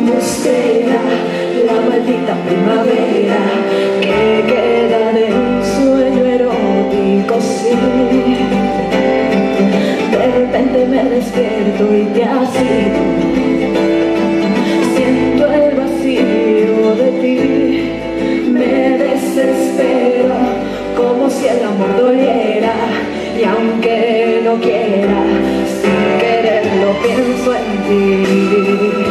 embustera, la maldita primavera que queda de un sueño erótico, sí. De repente me despierto y te has ido. Siento el vacío de ti, me desespero como si el amor doliera. Y aunque no quiera, sin quererlo pienso en ti.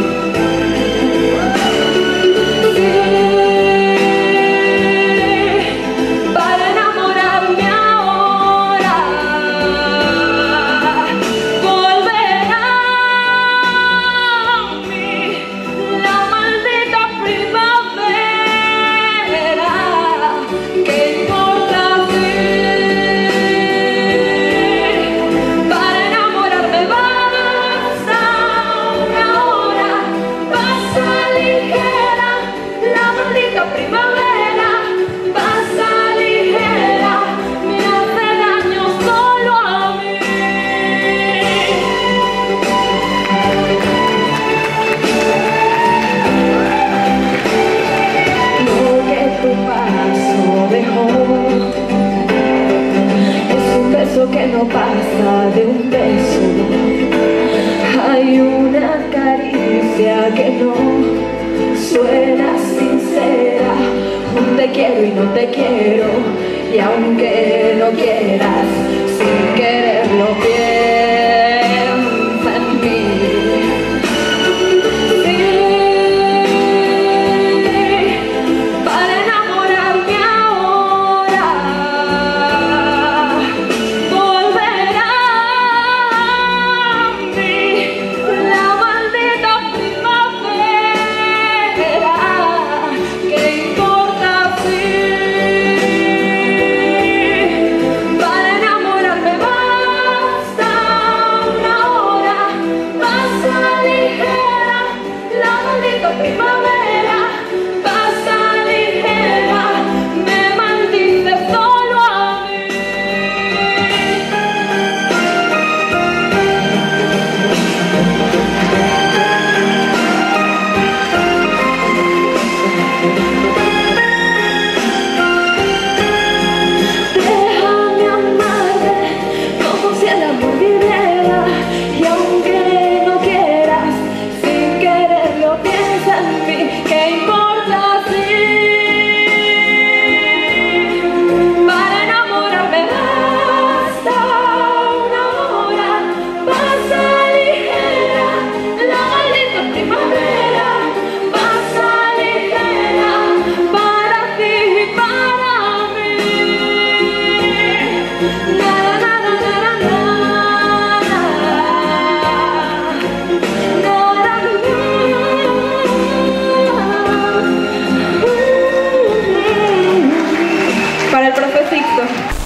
Que no pasa de un beso, hay una caricia que no suena sincera, un te quiero y no te quiero, y aunque no quieras, sin quererlo piensa en mí. Primavera pasa ligera, me maldice solo a mí. Déjame amarte como si el amor viviera, y aunque no quieras, sin quererlo piensa en mí. ¿Qué importa si para enamorarme basta una hora? Pasa ligera, la maldita primavera pasa ligera, para ti y para mí. Nada, nada, nada, nada. Para el profe Sixto.